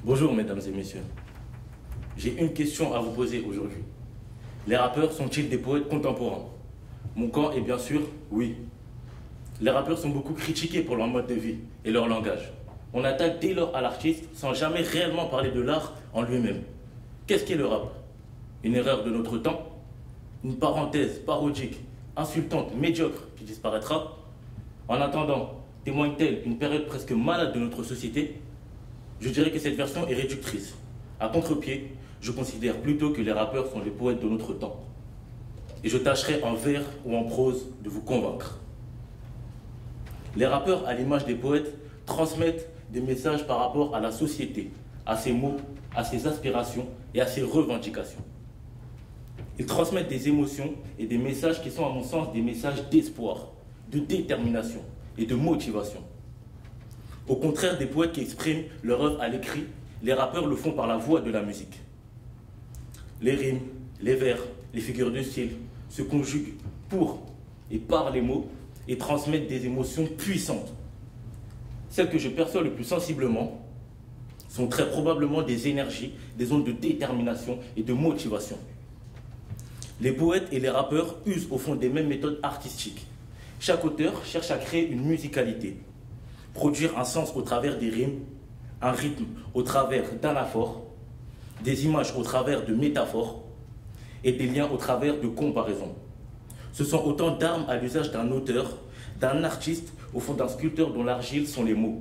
Bonjour mesdames et messieurs. J'ai une question à vous poser aujourd'hui. Les rappeurs sont-ils des poètes contemporains? Mon camp est bien sûr oui. Les rappeurs sont beaucoup critiqués pour leur mode de vie et leur langage. On attaque dès lors à l'artiste sans jamais réellement parler de l'art en lui-même. Qu'est-ce qu'est le rap? Une erreur de notre temps? Une parenthèse parodique, insultante, médiocre qui disparaîtra? En attendant, témoigne-t-elle une période presque malade de notre société? Je dirais que cette version est réductrice. À contre-pied, je considère plutôt que les rappeurs sont les poètes de notre temps. Et je tâcherai en vers ou en prose de vous convaincre. Les rappeurs, à l'image des poètes, transmettent des messages par rapport à la société, à ses mots, à ses aspirations et à ses revendications. Ils transmettent des émotions et des messages qui sont, à mon sens, des messages d'espoir, de détermination et de motivation. Au contraire des poètes qui expriment leur œuvre à l'écrit, les rappeurs le font par la voix de la musique. Les rimes, les vers, les figures de style se conjuguent pour et par les mots et transmettent des émotions puissantes. Celles que je perçois le plus sensiblement sont très probablement des énergies, des ondes de détermination et de motivation. Les poètes et les rappeurs usent au fond des mêmes méthodes artistiques. Chaque auteur cherche à créer une musicalité, produire un sens au travers des rimes, un rythme au travers d'anaphores, des images au travers de métaphores et des liens au travers de comparaisons. Ce sont autant d'armes à l'usage d'un auteur, d'un artiste, au fond d'un sculpteur dont l'argile sont les mots.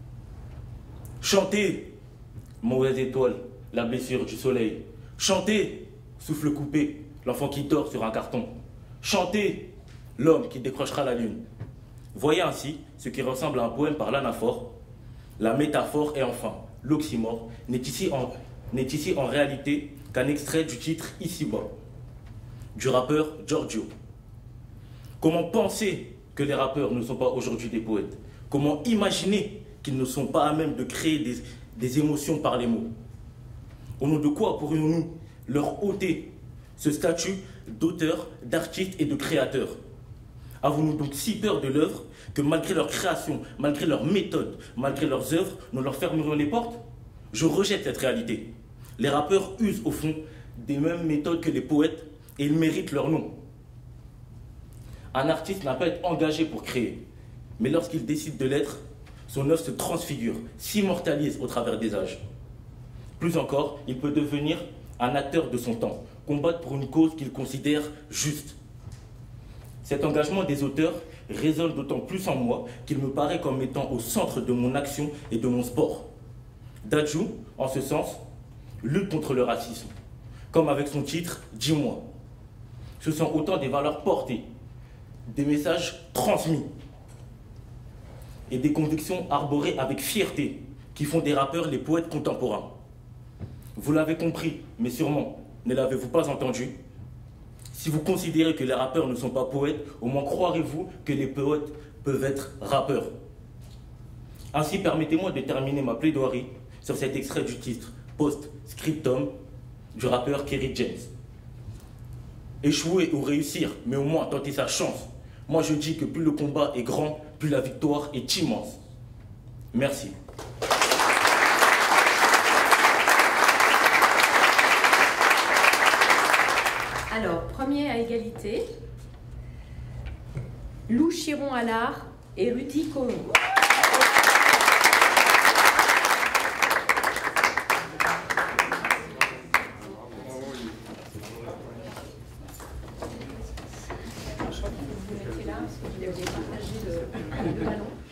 Chantez, mauvaise étoile, la blessure du soleil. Chantez, souffle coupé, l'enfant qui dort sur un carton. Chantez, l'homme qui décrochera la lune. Voyez ainsi ce qui ressemble à un poème par l'anaphore, la métaphore et enfin l'oxymore n'est ici en réalité qu'un extrait du titre Ici-bas, du rappeur Giorgio. Comment penser que les rappeurs ne sont pas aujourd'hui des poètes? Comment imaginer qu'ils ne sont pas à même de créer des émotions par les mots? Au nom de quoi pourrions-nous leur ôter ce statut d'auteur, d'artiste et de créateur? Avons-nous donc si peur de l'œuvre que malgré leur création, malgré leur méthode, malgré leurs œuvres, nous leur fermerions les portes? Je rejette cette réalité. Les rappeurs usent au fond des mêmes méthodes que les poètes et ils méritent leur nom. Un artiste n'a pas à être engagé pour créer, mais lorsqu'il décide de l'être, son œuvre se transfigure, s'immortalise au travers des âges. Plus encore, il peut devenir un acteur de son temps, combattre pour une cause qu'il considère juste. Cet engagement des auteurs résonne d'autant plus en moi qu'il me paraît comme étant au centre de mon action et de mon sport. Dadju, en ce sens, lutte contre le racisme, comme avec son titre « Dis-moi ». Ce sont autant des valeurs portées, des messages transmis et des convictions arborées avec fierté qui font des rappeurs les poètes contemporains. Vous l'avez compris, mais sûrement, ne l'avez-vous pas entendu? Si vous considérez que les rappeurs ne sont pas poètes, au moins croirez-vous que les poètes peuvent être rappeurs. Ainsi, permettez-moi de terminer ma plaidoirie sur cet extrait du titre Post-Scriptum du rappeur Kerry James. Échouer ou réussir, mais au moins tenter sa chance. Moi je dis que plus le combat est grand, plus la victoire est immense. Merci. Alors, premier à égalité, Lou Chiron Allard et Rudy Colombo. Vous mettez là, parce que vous devez partager le ballon.